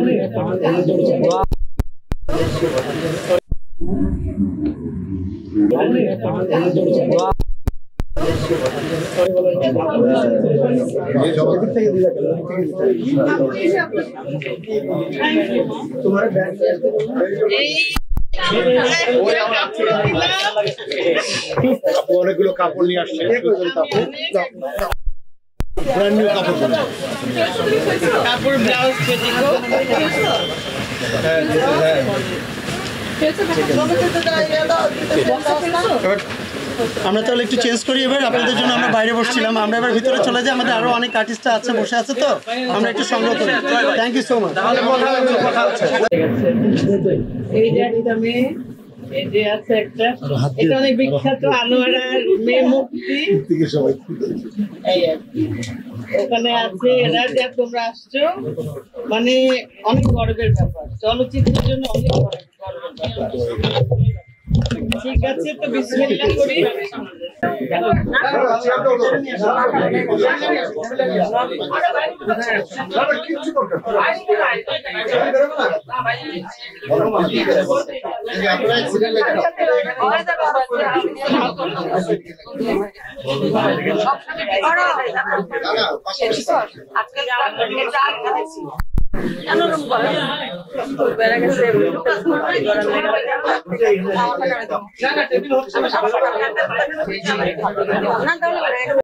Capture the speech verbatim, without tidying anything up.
অনেকগুলো কাপড় নিয়ে আসছে ব্র্যান্ড নিউ কাপড় কাপড় ব্লাউজ আমরা তাহলে একটু চেঞ্জ করি এবার আপনাদের জন্য আমরা বাইরে বসছিলাম আমরা এবার ভিতরে চলে যাই আমাদের আরো অনেক আর্টিস্ট আছে বসে আছে তো আমরা একটু সংগ্রহ করি থ্যাংক ইউ সো মাচ এই যে আছে একটা এটা অনেক বিখ্যাত আনোয়ারার মেয়ে মুক্তি ওখানে আছে এরা যে তোমরা আসছো মানে অনেক গর্বের ব্যাপার চলচ্চিত্রের জন্য অনেক গর্বের ব্যাপার ঠিক আছে তো বিসমিল্লাহ করি না